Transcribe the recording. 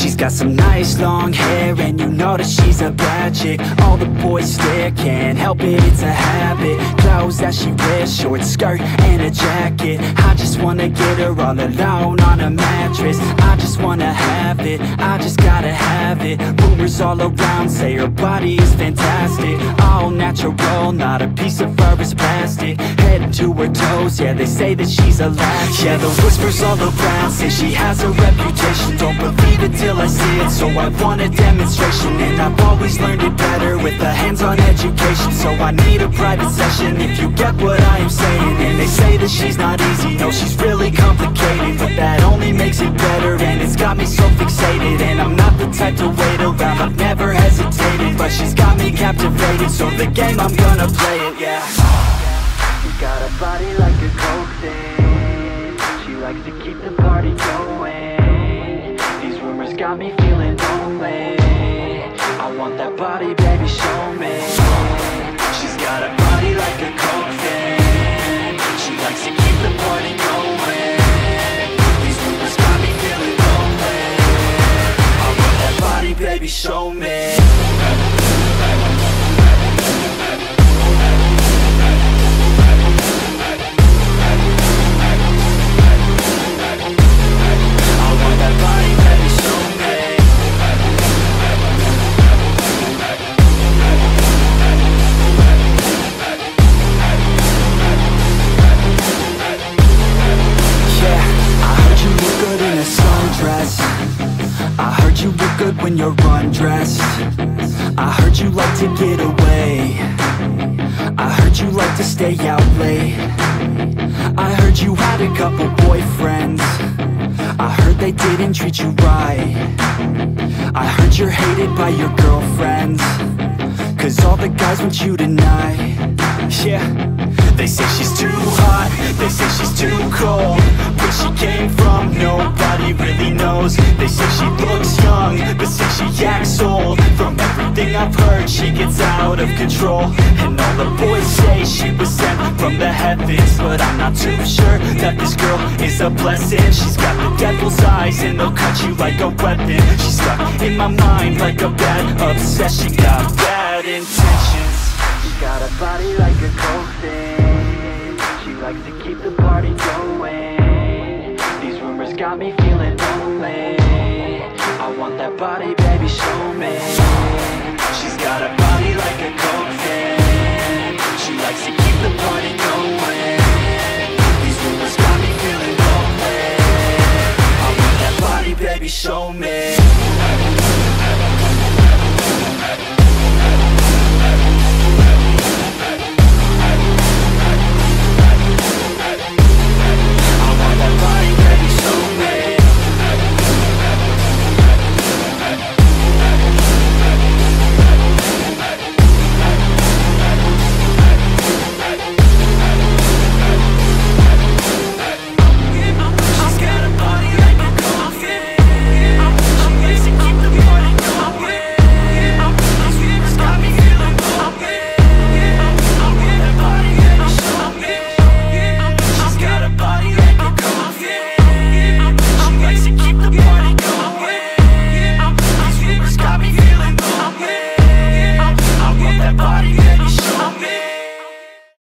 She's got some nice long hair, and you know that she's a bad chick. All the boys stare, can't help it, it's a habit. Clothes that she wears, short skirt and a jacket. I just wanna get her all alone on a mattress. I just wanna have it, I just gotta have it. Rumors all around say her body is fantastic. All natural, not a piece of fur is plastic. Head to her toes, yeah, they say that she's a latch. Yeah, the whispers all around say she has a reputation. Don't believe it till I see it, so I want a demonstration. And I've always learned it better with a hands-on education. So I need a private session, if you get what I am saying. And they say that she's not easy, no, she's really complicated. But that only makes it better, and it's got me so fixated. And I'm not the type to wait around, I've never hesitated. But she's got me captivated, so the game, I'm gonna play it, yeah. She got a body like a coke thing. She likes to keep the party going. These rumors got me feeling lonely. I want that body, baby, show me. She's got a body like a coke thing. She likes to keep the party going. These rumors got me feeling lonely. I want that body, baby, show me. I heard you look good when you're undressed. I heard you like to get away. I heard you like to stay out late. I heard you had a couple boyfriends. I heard they didn't treat you right. I heard you're hated by your girlfriends, 'cause all the guys want you tonight. Yeah, they say she's too hot, they say she's too cold. Where she came from, nobody really knows. They say she looks young, but say she acts old. From everything I've heard, she gets out of control. And all the boys say she was sent from the heavens, but I'm not too sure that this girl is a blessing. She's got the devil's eyes, and they'll cut you like a weapon. She's stuck in my mind like a bad obsession. Got bad intentions. She got a body like a coke thing. She likes to keep the party going. These rumors got me feeling lonely. I want that body, baby, show me.